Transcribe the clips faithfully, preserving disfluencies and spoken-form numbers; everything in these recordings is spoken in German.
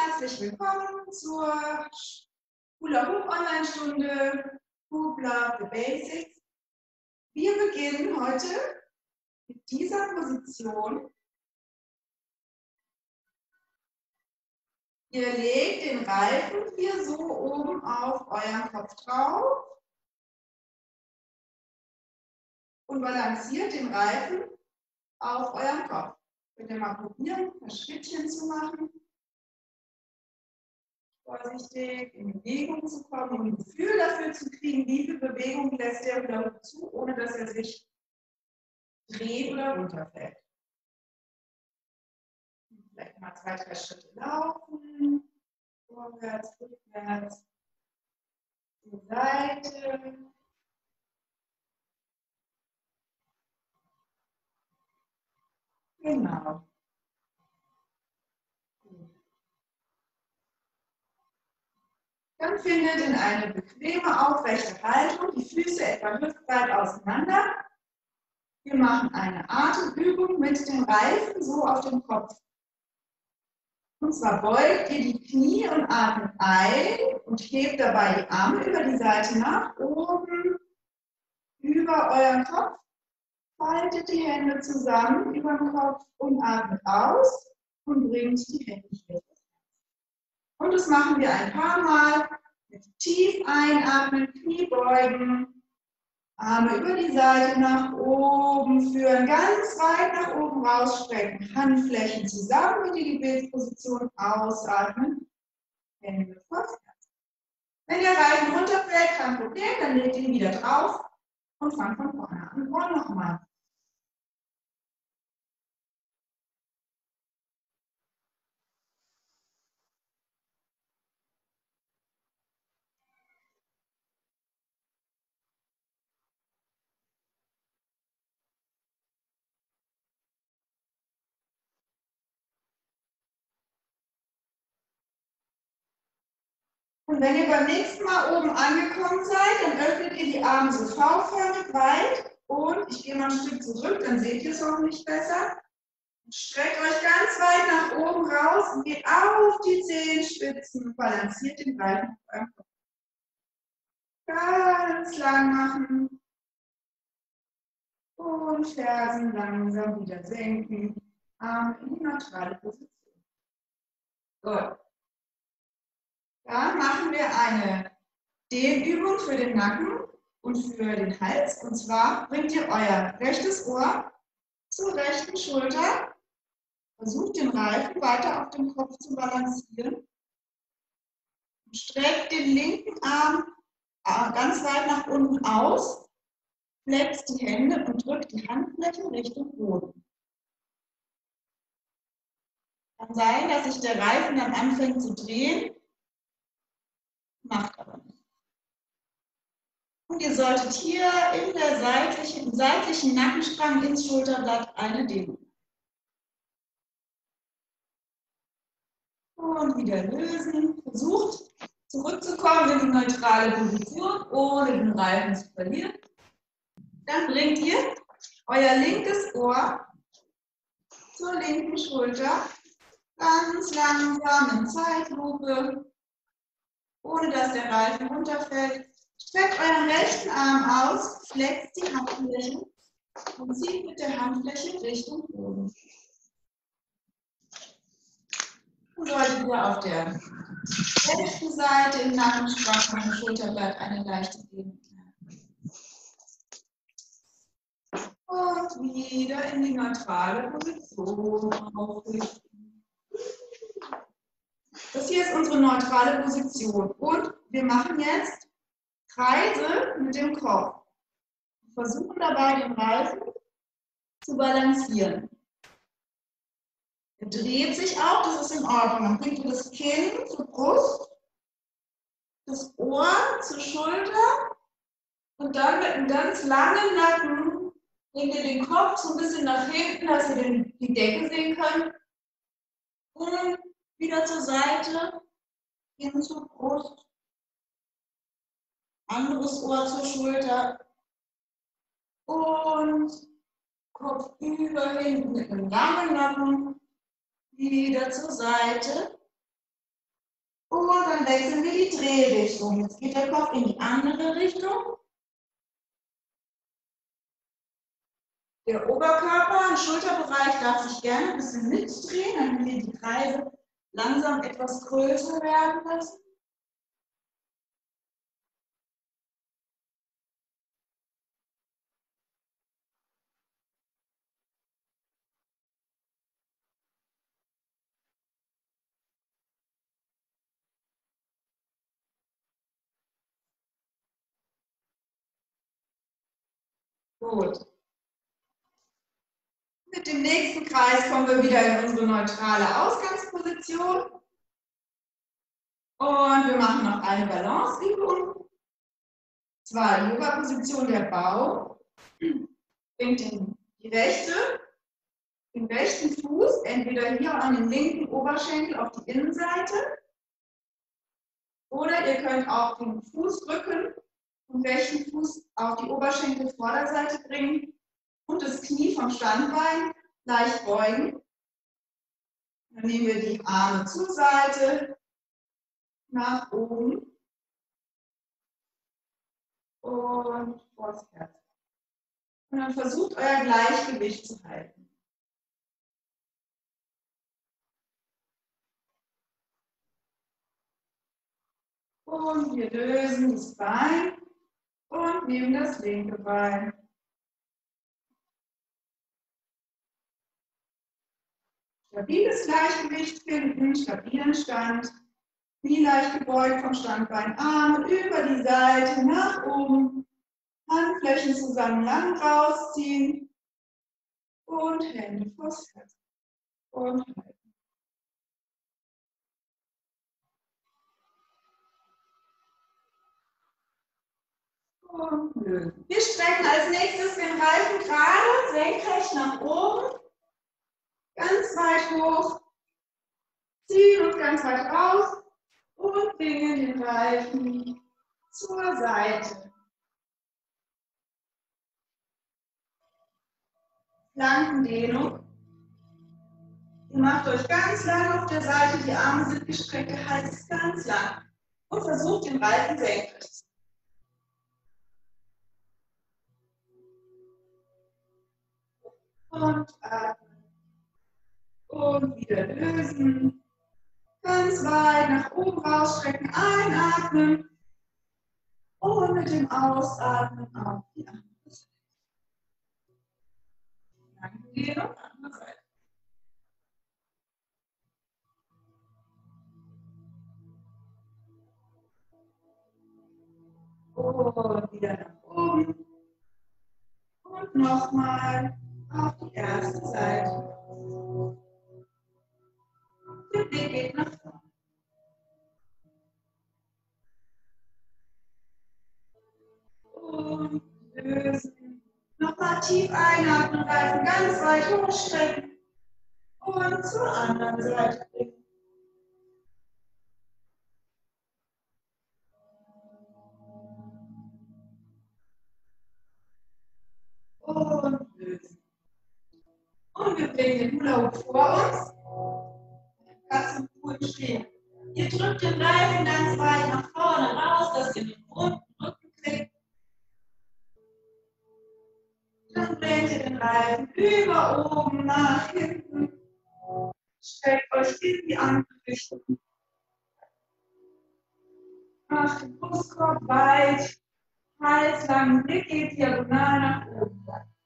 Herzlich willkommen zur Hula Hoop Online-Stunde Hoop Love the Basics. Wir beginnen heute mit dieser Position. Ihr legt den Reifen hier so oben auf euren Kopf drauf und balanciert den Reifen auf euren Kopf. Könnt ihr mal probieren, ein paar Schrittchen zu machen. Vorsichtig in Bewegung zu kommen und ein Gefühl dafür zu kriegen, wie viel Bewegung lässt der Hula Hoop zu, ohne dass er sich dreht oder runterfällt. Vielleicht mal zwei, drei Schritte laufen, vorwärts, rückwärts, zur Seite. Genau. Dann findet in eine bequeme, aufrechte Haltung, die Füße etwa hüftbreit auseinander. Wir machen eine Atemübung mit dem Reifen so auf dem Kopf. Und zwar beugt ihr die Knie und atmet ein und hebt dabei die Arme über die Seite nach oben, über euren Kopf. Faltet die Hände zusammen über den Kopf und atmet aus und bringt die Hände hier. Und das machen wir ein paar Mal. Mit tief einatmen, Knie beugen, Arme über die Seite nach oben führen, ganz weit nach oben rausstrecken, Handflächen zusammen in die Gebetsposition, ausatmen, Hände vorwärts. Wenn der Reifen runterfällt, kein Problem, dann legt ihn wieder drauf und fangt von vorne an. Und nochmal. Und wenn ihr beim nächsten Mal oben angekommen seid, dann öffnet ihr die Arme so V-förmig weit und ich gehe mal ein Stück zurück, dann seht ihr es hoffentlich besser. Streckt euch ganz weit nach oben raus und geht auf die Zehenspitzen und balanciert den Reifen auf eurem Kopf. Ganz lang machen und Fersen langsam wieder senken, Arme in die neutrale Position. Gut. Dann machen wir eine Dehnübung für den Nacken und für den Hals. Und zwar bringt ihr euer rechtes Ohr zur rechten Schulter. Versucht den Reifen weiter auf dem Kopf zu balancieren. Streckt den linken Arm ganz weit nach unten aus. Flext die Hände und drückt die Handflächen Richtung Boden. Kann sein, dass sich der Reifen dann anfängt zu drehen. Macht aber nicht. Und ihr solltet hier in der seitlichen, seitlichen Nackenstrang ins Schulterblatt eine Dehnung. Und wieder lösen. Versucht zurückzukommen in die neutrale Position, ohne den Reifen zu verlieren. Dann bringt ihr euer linkes Ohr zur linken Schulter. Ganz langsam in Zeitlupe. Ohne dass der Reifen runterfällt. Streckt euren rechten Arm aus, flext die Handfläche und zieht mit der Handfläche Richtung Boden. Dann solltet ihr auf der rechten Seite im Nackenstrang und Schulterblatt eine leichte Dehnung haben. Und wieder in die neutrale Position aufrichten. Das hier ist unsere neutrale Position und wir machen jetzt Kreise mit dem Kopf. Wir versuchen dabei den Reifen zu balancieren. Er dreht sich auch, das ist in Ordnung. Dann bringt ihr das Kinn zur Brust, das Ohr zur Schulter und dann mit einem ganz langen Nacken bringt ihr den Kopf so ein bisschen nach hinten, dass ihr den, die Decke sehen könnt. Und wieder zur Seite, hin zur Brust, anderes Ohr zur Schulter und Kopf über hinten mit einem langen Nacken, wieder zur Seite wechseln wir die Drehrichtung. Jetzt geht der Kopf in die andere Richtung. Der Oberkörper, der Schulterbereich darf sich gerne ein bisschen mitdrehen, dann wir die Kreise langsam etwas größer werden lassen. Gut. Mit dem nächsten Kreis kommen wir wieder in unsere neutrale Ausgangsposition. Und wir machen noch eine Balanceübung. Zwar Yoga-Position der Baum. Bringt den, die rechte, den rechten Fuß entweder hier an den linken Oberschenkel auf die Innenseite. Oder ihr könnt auch den Fußrücken und rechten Fuß auf die Oberschenkelvorderseite bringen und das Knie vom Standbein leicht beugen. Dann nehmen wir die Arme zur Seite, nach oben und vors Herz. Und dann versucht euer Gleichgewicht zu halten. Und wir lösen das Bein und nehmen das linke Bein. Stabiles Gleichgewicht finden, stabilen Stand. Knie leicht gebeugt vom Standbein, Arme über die Seite, nach oben. Handflächen zusammen lang rausziehen. Und Hände vors Herz. Und halten. Und lösen. Wir strecken als nächstes den Reifen gerade, senkrecht nach oben. Ganz weit hoch. Ziehen uns ganz weit raus. Und bringen den Reifen zur Seite. Flankendehnung. Ihr macht euch ganz lang auf der Seite, die Arme sind gestreckt, der Hals ist ganz lang. Und versucht den Reifen senkrecht zu machen. Und atmen. Und wieder lösen. Ganz weit nach oben rausstrecken, einatmen. Und mit dem Ausatmen auf die andere Seite. Flankendehnung, andere Seite. Und wieder nach oben. Und nochmal auf die erste Seite. Der Blick geht nach vorne. Und lösen. Nochmal tief einatmen, Reifen ganz weit hochstrecken. Und zur anderen Seite bringen. Und lösen. Und wir bringen den Hula Hoop vor uns. Ganz gut stehen. Ihr drückt den Reifen ganz weit nach vorne raus, dass ihr den runden Rücken kriegt. Dann bringt ihr den Reifen über oben nach hinten. Streckt euch in die andere Richtung. Macht den Brustkorb weit. Hals lang, Blick geht diagonal nach oben.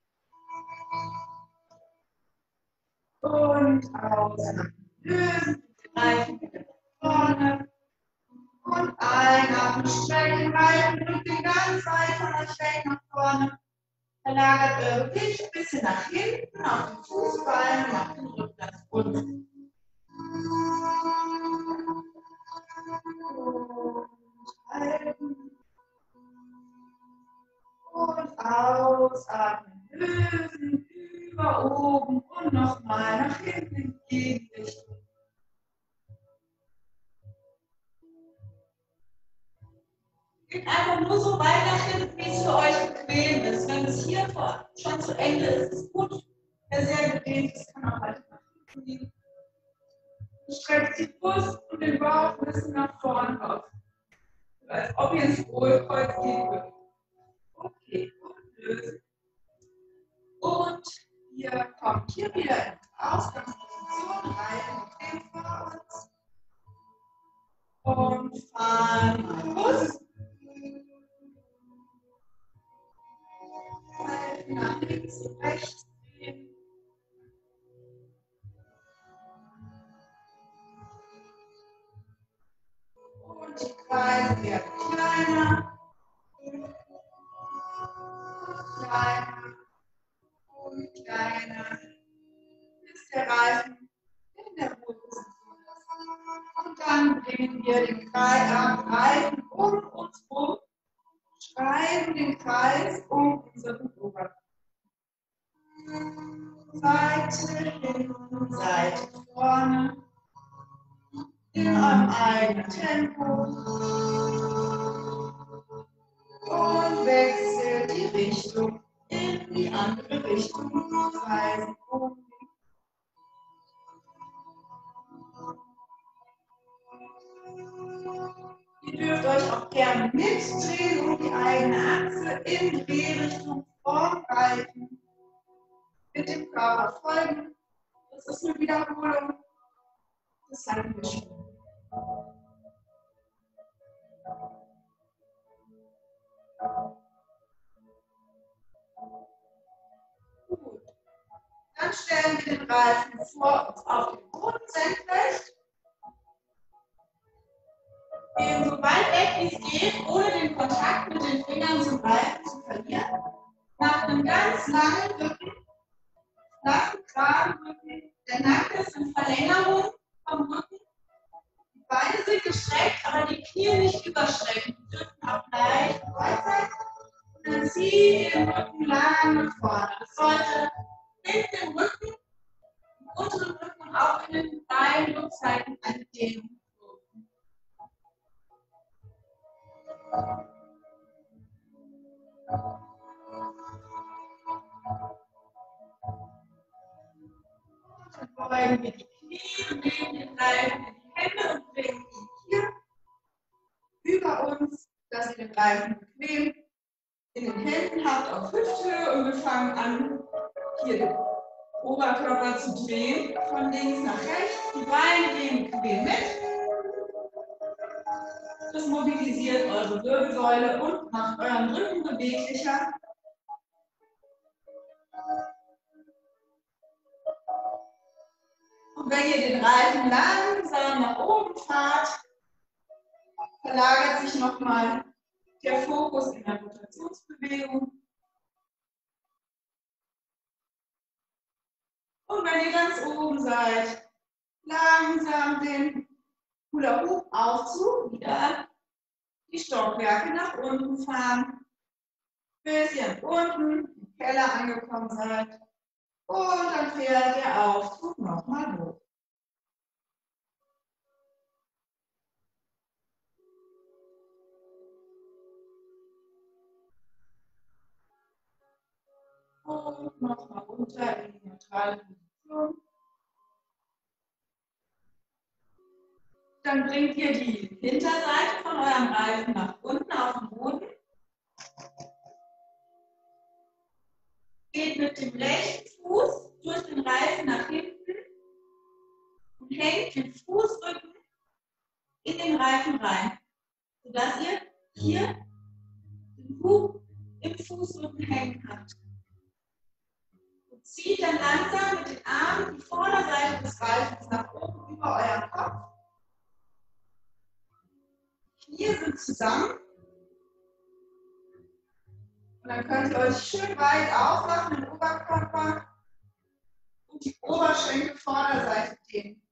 Und aus. Lösen, Reifen wieder nach vorne. Und einatmen, strecken, Reifen, Rücken ganz weit von euch weg nach vorne. Verlagert eure Gewicht ein bisschen nach hinten, auf den Fußballen, macht den Rücken nach unten. Und halten. Und ausatmen, lösen, über oben und nochmal nach hinten in die Gegenrichtung. Geht einfach nur so weit nach hinten, wie es für euch bequem ist. Wenn es hier schon zu eng ist, ist es gut. Wer sehr gedehnt ist, kann auch weiter nach hinten gehen. Streckt die Brust und den Bauch ein bisschen nach vorne auf. Als ob ihr ins Hohlkreuz gehen würdet. Okay, und lösen. Und ihr kommt hier wieder in die Ausgangsposition, Reihen bequem vor uns. Und fahren mal Brust. Nach links und rechts drehen. Und die Kreise werden kleiner, kleiner und kleiner, bis der Reifen in der Ruheposition ist. Und dann bringen wir den Reifen um uns rum, schreiben den Kreis um unseren Oberkörper. Seite hinten, Seite vorne, in eurem eigenen Tempo. Und wechselt die Richtung in die andere Richtung. Zwei Sekunden. Ihr dürft euch auch gerne mitdrehen und die eigene Achse in Drehrichtung vorgreifen. Mit dem Körper folgen. Das ist eine Wiederholung. Das hatten wir schon. Gut. Dann stellen wir den Reifen vor uns auf den Boden senkrecht. Gehen so weit weg wie es geht, ohne den Kontakt mit den Fingern zum Reifen zu verlieren. Nach einem ganz langen Rücken, flachen, geraden Rücken. Der Nacken ist in Verlängerung vom Rücken. Die Beine sind gestreckt, aber die Knie nicht überstrecken. Die dürfen auch leicht weit sein. Und dann ziehe den Rücken lang nach vorne. Das sollte hinten im Rücken, im unteren Rücken und auch in den Beinen und Seiten eine Dehnung. Dann beugen wir die Knie und nehmen den Reifen in die Hände und bringen ihn hier über uns, dass ihr den Reifen bequem in den Händen habt auf Hüfthöhe und wir fangen an, hier den Oberkörper zu drehen, von links nach rechts. Die Beine gehen bequem mit. Das mobilisiert eure Wirbelsäule und macht euren Rücken beweglicher. Und wenn ihr den Reifen langsam nach oben fahrt, verlagert sich nochmal der Fokus in der Rotationsbewegung. Und wenn ihr ganz oben seid, langsam den Hula-Hoop-Aufzug wieder die Stockwerke nach unten fahren, bis ihr unten im Keller angekommen seid. Und dann fährt der Aufzug nochmal hoch. Und nochmal runter in die neutrale Position. Dann bringt ihr die Hinterseite von eurem Reifen nach unten auf den Boden. Geht mit dem rechten Fuß durch den Reifen nach hinten und hängt den Fußrücken in den Reifen rein, sodass ihr hier den Hub im Fußrücken hängen habt. Und zieht dann langsam mit den Armen die Vorderseite des Reifens nach oben über euren Kopf. Die Knie sind zusammen. Und dann könnt ihr euch schön weit aufmachen im Oberkörper und die Oberschenkel Vorderseite dehnen.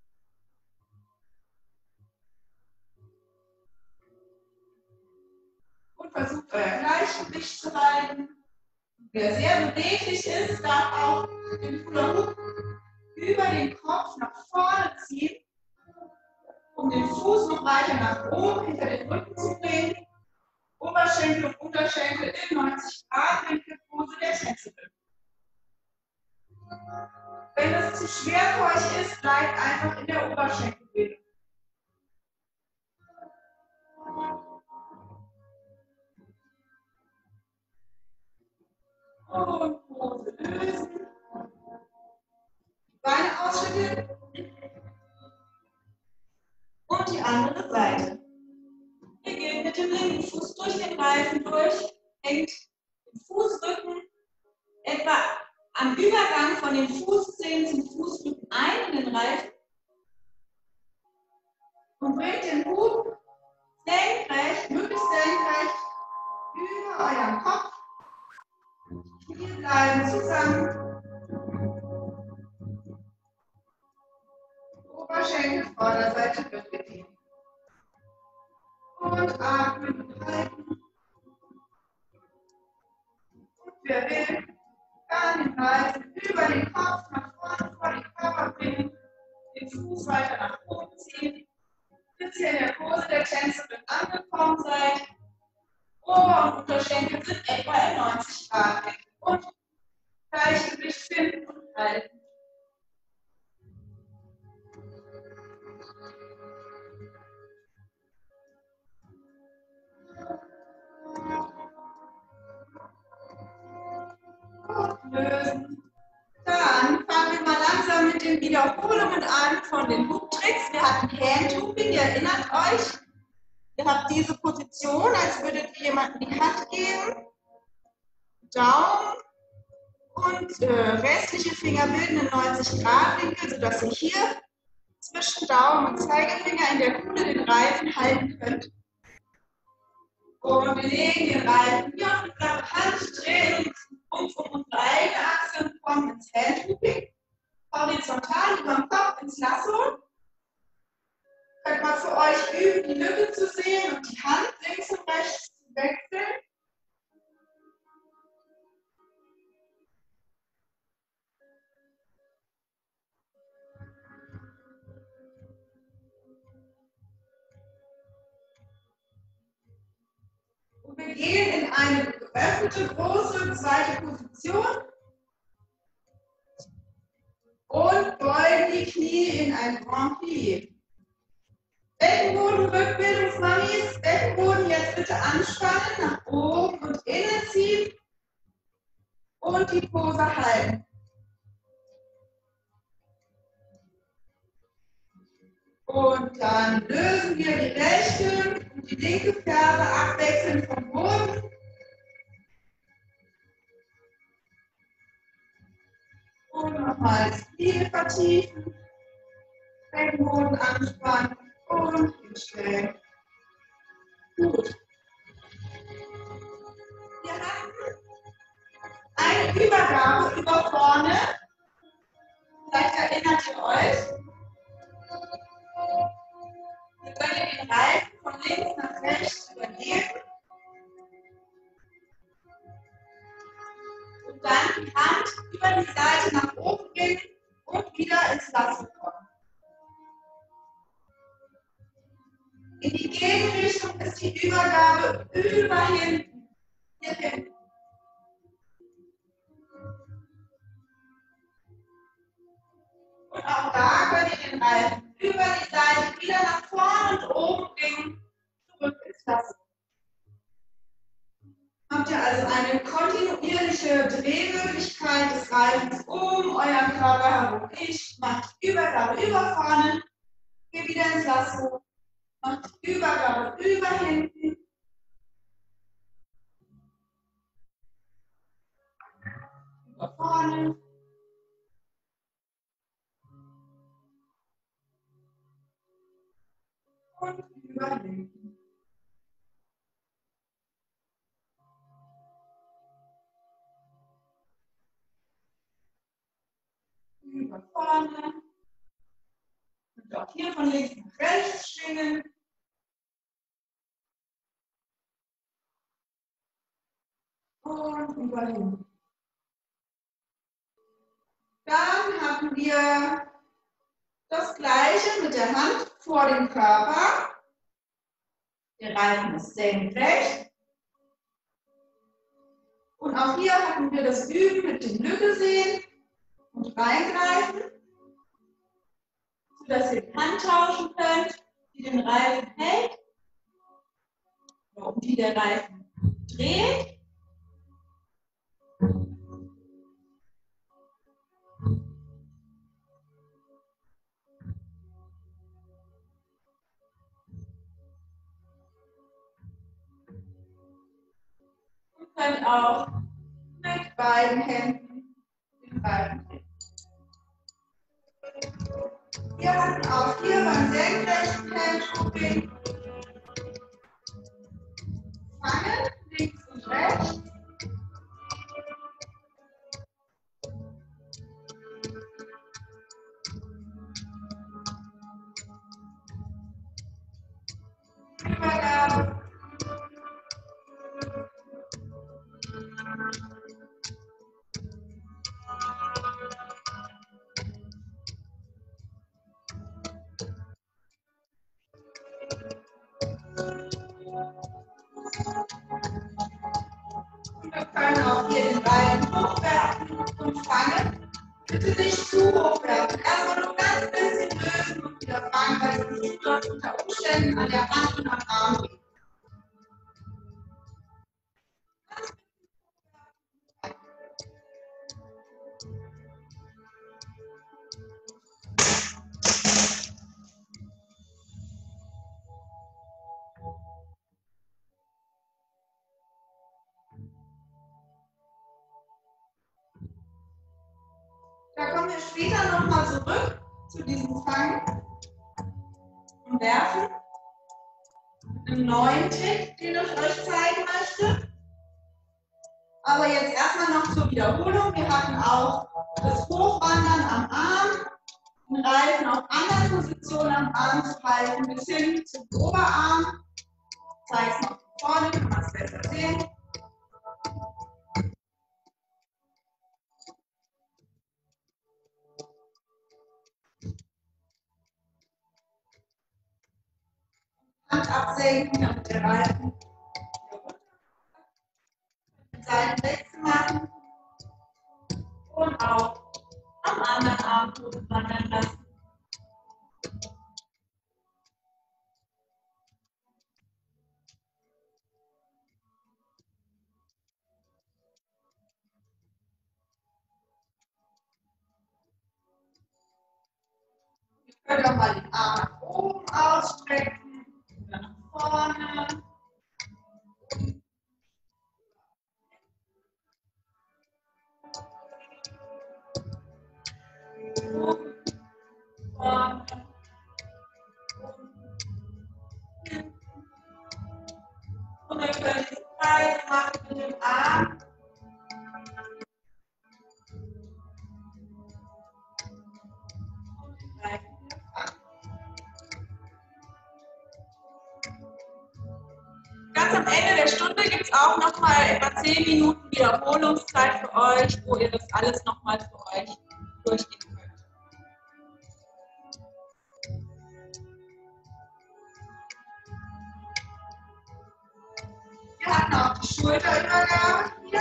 Und versucht euer Gleichgewicht zu halten. Wer sehr beweglich ist, darf auch den Hula-Hoop über den Kopf nach vorne ziehen, um den Fuß noch weiter nach oben hinter den Rücken zu bringen. Oberschenkel und Unterschenkel in neunzig Grad Winkelpose der Tänzerin. Wenn es zu schwer für euch ist, bleibt einfach in der Oberschenkelbildung. Und Pose lösen. Beine ausschütteln. Und die andere Seite. Ihr geht mit dem linken Fuß durch den Reifen durch, hängt den Fußrücken etwa am Übergang von den Fußzehen zum Fußrücken ein in den Reifen und bringt den Hub senkrecht, möglichst senkrecht über euren Kopf. Knie bleiben zusammen. Oberschenkel, Vorderseite wird gedehnt. Und atmen und halten. Und wer will, kann den Reifen über den Kopf nach vorne vor den Körper bringen, den Fuß weiter nach oben ziehen, bis ihr in der Pose der Tänzerin angekommen seid. Ober- und Unterschenkel sind etwa in neunzig Grad Winkel und Gleichgewicht finden und halten. Und lösen. Dann fangen wir mal langsam mit den Wiederholungen an von den Hub-Tricks. Wir hatten Hand-Hooping, ihr erinnert euch. Ihr habt diese Position, als würdet ihr jemandem die Hand geben. Daumen und äh, restliche Finger bilden einen neunzig Grad Winkel, sodass ihr hier zwischen Daumen und Zeigefinger in der Kuhle den Reifen halten könnt. Und wir legen den Reifen hier auf die flache Hand, drehen uns um unsere eigene Achse und kommen ins Hand-Hooping. Horizontal über dem Kopf ins Lasso. Könnt mal für euch üben, die Lücke zu sehen und die Hand links und rechts zu wechseln. Und wir gehen in eine geöffnete, große, zweite Position und beugen die Knie in ein Grand Plié. Beckenboden, Rückbildungsmammis, Beckenboden jetzt bitte anspannen, nach oben und innen ziehen und die Pose halten. Und dann lösen wir die rechte und die linke Ferse abwechselnd vom Boden. Und nochmal das Knie vertiefen, Beckenboden anspannen und hinstellen. Gut. Wir haben eine Übergabe über vorne. Vielleicht erinnert ihr euch. Wir können den Reifen von links nach rechts übergeben. Und dann die Hand über die Seite nach oben bringen und wieder ins Lasso kommen. In die Gegenrichtung ist die Übergabe über hinten. Hier hinten. Und auch da könnt ihr den Reifen über die Seite wieder nach vorne und oben bringen, zurück ins Lasso. Habt ihr also eine kontinuierliche Drehmöglichkeit des Reifens um euren Körper herum. Ich mache die Übergabe über vorne, gehe wieder ins Lasso, mache die Übergabe über hinten. Über vorne. Und über hinten. Über vorne. Und auch hier von links nach rechts schwingen. Und über hinten. Dann haben wir das Gleiche mit der Hand vor dem Körper. Der Reifen ist senkrecht. Und auch hier hatten wir das Üben mit dem Lücke sehen. und reingreifen, sodass ihr die Hand tauschen könnt, die den Reifen hält, oder um die der Reifen dreht. Und könnt auch mit beiden Händen den Reifen drehen. Wir hatten auch hier beim senkrechten Handhopping fangen, links und rechts. Übergabe. Wir können auch hier den Reifen hochwerfen und fangen. Bitte nicht zu hochwerfen. Erstmal nur ganz bisschen lösen und wieder fangen, weil es nicht dort unter Umständen an der Hand und am Arm liegt. Da kommen wir später nochmal zurück zu diesem Fangen und Werfen. Mit einem neuen Trick, den ich euch zeigen möchte. Aber jetzt erstmal noch zur Wiederholung. Wir hatten auch das Hochwandern am Arm, den Reifen auf anderen Positionen am Arm zu halten, bis hin zum Oberarm. Ich zeige es noch von vorne, kann man es besser sehen. Hand absenken, damit der Reifen Seitenwechsel machen und auch am anderen Arm wandern lassen. Wir können auch mal den Arm nach oben ausstrecken, oder nach vorne. Vorne. Und wir können die Kreise machen mit dem Arm. Und den Reifen wieder fangen. Ganz am Ende der Stunde gibt es auch noch mal etwa zehn Minuten Wiederholungszeit für euch, wo ihr das alles noch mal für euch durchgehen könnt. Wir hatten auch die Schulterübergabe hier.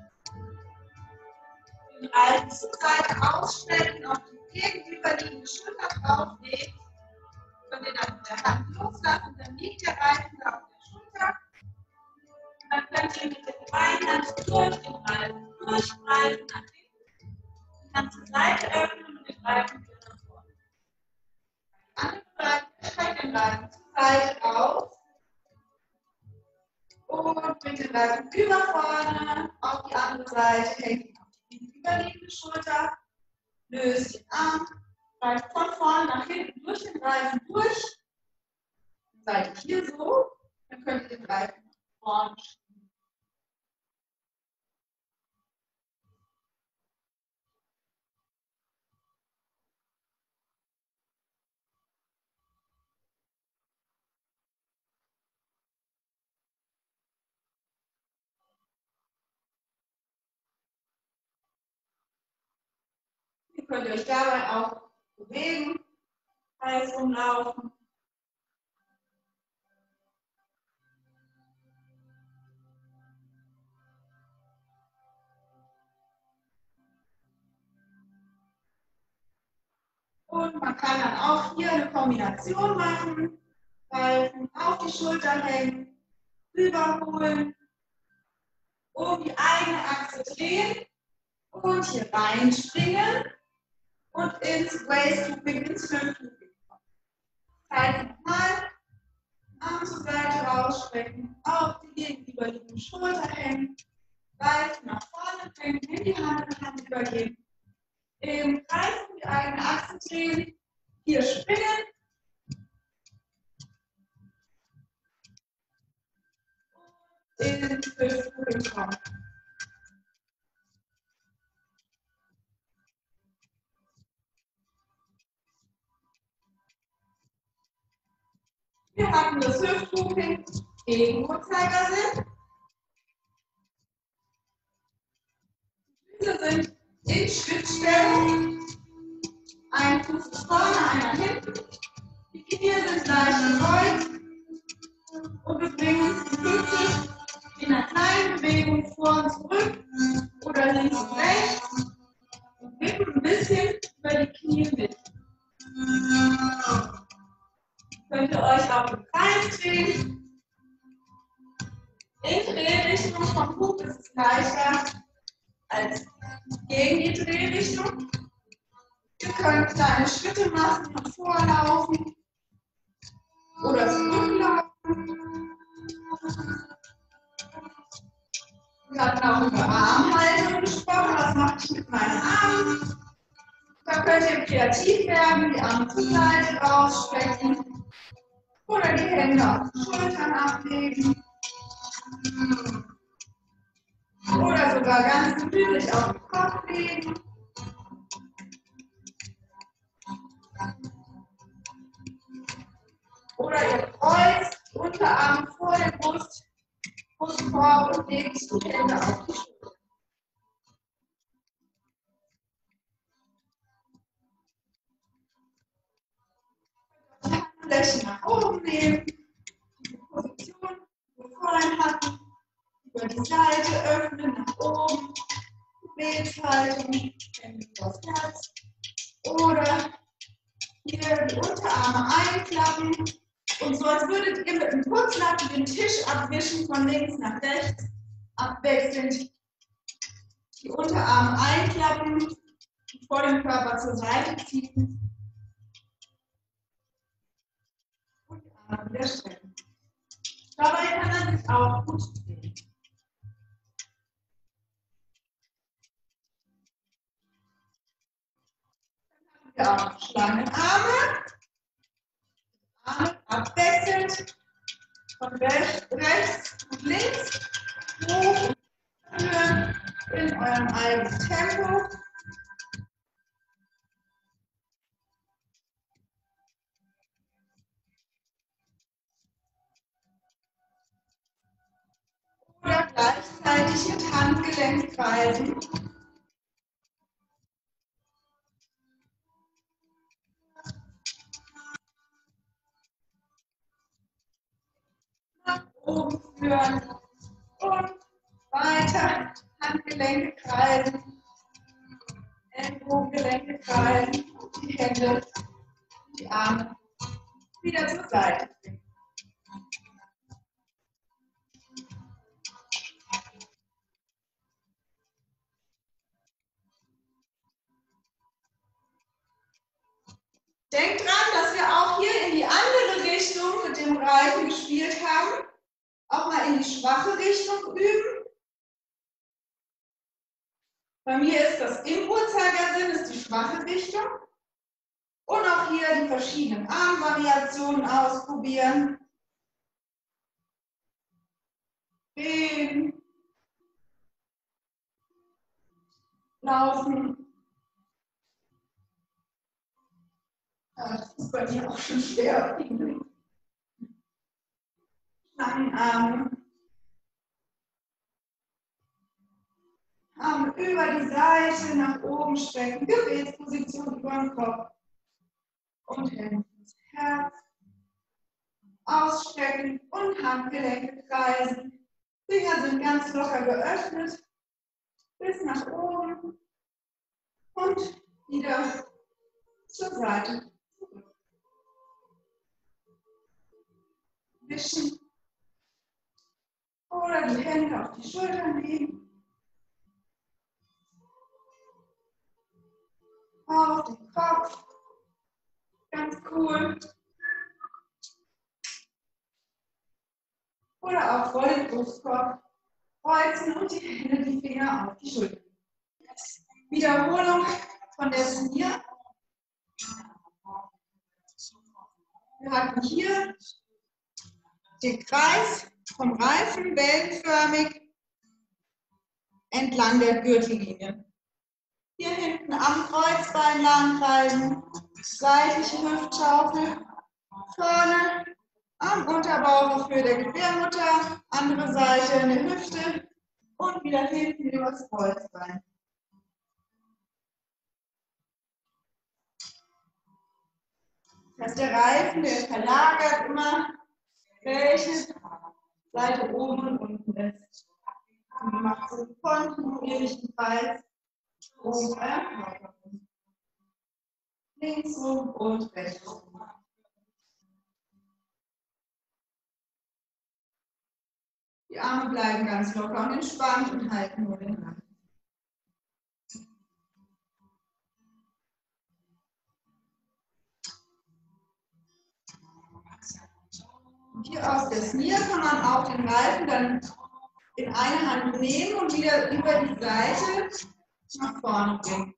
Den Reifen zur Seite ausstrecken, auf die gegenüberliegende Schulter drauflegt. Könnt ihr dann mit der Hand loslassen, dann liegt der Reifen da auf der Schulter. Dann könnt ihr mit der einen Hand durch den Reifen durchgreifen nach hinten. Die Hand zur Seite öffnen und den Reifen wieder nach vorne. Die andere Seite streckt den Reifen zur Seite aus. Und mit dem Reifen über vorne auf die andere Seite, hängt ihn auf die gegenüberliegende Schulter, löst den Arm, greift von vorne nach hinten durch den Reifen durch. Seid ihr hier so, dann könnt ihr den Reifen nach vorne schieben. Ihr könnt euch dabei auch bewegen, Kreis rumlaufen. Und man kann dann auch hier eine Kombination machen. Reifen auf die Schulter hängen, rüberholen, um die eigene Achse drehen und hier reinspringen und ins Waist Looping, ins Hüft-Looping kommen. Zeit nochmal, Arm zur Seite rausstrecken, auf die gegenüberliegende Schulter hängen, Reifen nach vorne bringen, in die Hand in die Hand übergeben, im Kreis die eigene Achse drehen, hier springen. In Hüft-Looping kommen. Wir haben das Hüft-Looping gegen Uhrzeigersinn. Die Füße sind in Schrittstellung. Ein Fuß ist vorne, einer hinten. Die Knie sind leicht gebeugt. Und wir bringen uns die Füße in einer kleinen Bewegung vor und zurück oder links und rechts und wippen ein bisschen über die Knie mit. Könnt ihr euch auch im Kreis drehen. In Drehrichtung vom Hub ist es leichter als gegen die Drehrichtung. Ihr könnt kleine Schritte machen, nach vorlaufen oder zurücklaufen. Wir hatten auch über Armhaltung gesprochen. Was mache ich mit meinen Armen? Da könnt ihr kreativ werden, die Arme zur Seite rausstrecken oder die Hände auf die Schultern ablegen oder sogar ganz gemütlich auf den Kopf legen. Oder ihr kreuzt die Unterarme vor der Brust, Brustkorb und legt die Hände auf die Schulter. Die Handflächen nach oben nehmen, die Position, die wir vorhin hatten, über die Seite öffnen, nach oben, Gebetshaltung, Hände aufs Herz. Oder hier die Unterarme einklappen und so, als würdet ihr mit dem Putzlappen den Tisch abwischen, von links nach rechts, abwechselnd die Unterarme einklappen, vor dem Körper zur Seite ziehen und die Arme wieder strecken. Dabei kann man sich auch gut drehen. Dann haben wir auch Schlangenarme. Arme abwechselnd von rechts und links hoch und führen in eurem eigenen Tempo. Oder gleichzeitig mit Handgelenk kreisen. Nach oben führen und weiter Handgelenke kreisen, Ellenbogengelenke kreisen und die Hände, die Arme wieder zur Seite bringen. Denkt dran, dass wir auch hier in die andere Richtung mit dem Reifen gespielt haben. Auch mal in die schwache Richtung üben. Bei mir ist das im Uhrzeigersinn, ist die schwache Richtung. Und auch hier die verschiedenen Armvariationen ausprobieren. Drehen. Laufen. Ja, das ist bei mir auch schon schwer. Schlangenarme. Arme über die Seite, nach oben strecken, Gebetsposition über den Kopf. Und Hände ins Herz. Ausstrecken und Handgelenke kreisen. Finger sind ganz locker geöffnet. Bis nach oben. Und wieder zur Seite zurück. Wischen oder die Hände auf die Schultern legen, auf den Kopf, ganz cool. Oder auch vor den Brustkorb kreuzen und die Hände, die Finger auf die Schultern. Wiederholung von der Turnier. Wir hatten hier den Kreis vom Reifen wellenförmig entlang der Gürtellinie. Hier hinten am Kreuzbein langhalten, seitliche Hüftschaufel, vorne am Unterbauch auf Höhe der Gebärmutter, andere Seite in der Hüfte und wieder hinten übers Kreuzbein. Das ist der Reifen, der verlagert immer, welche Seite oben und unten ist. Und macht so einen kontinuierlichen Kreis um euren Körper. Links rum und rechts rum. Die Arme bleiben ganz locker und entspannt und halten nur den Rand. Und hier aus der Sneer kann man auch den Reifen dann in eine Hand nehmen und wieder über die Seite nach vorne bringen.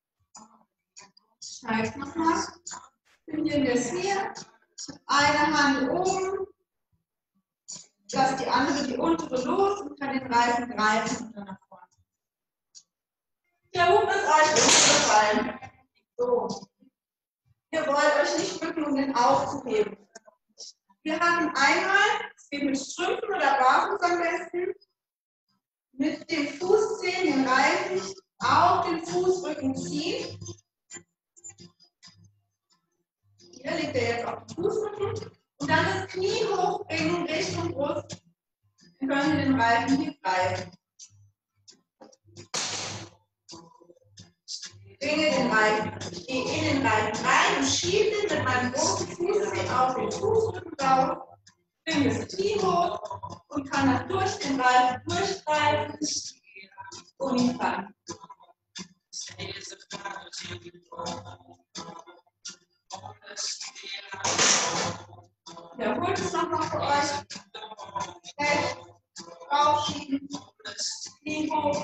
Das heißt nochmal, ich bin hier in der Sneer, eine Hand oben, lasse die andere, die untere los und kann den Reifen greifen und dann nach vorne. Der Hub ist euch umgefallen. So. Ihr wollt euch nicht bücken, um den aufzuheben. Wir haben einmal, es geht mit Strümpfen oder Barfuß am besten, mit dem Fußzehen den Reifen auf den Fußrücken ziehen. Hier liegt er jetzt auf dem Fußrücken. Und dann das Knie hochbringen Richtung Brust. Wir können den Reifen hier greifen. Bringe den Reifen, ich gehe in den Reifen rein und schiebe ihn mit meinem großen Fußzehen auf den Fußrücken drauf. Bringe das Knie hoch und kann dann durch den Reifen durchgreifen und ihn fangen. Wiederholt es nochmal für euch. Rechts, draufschieben, Knie hoch,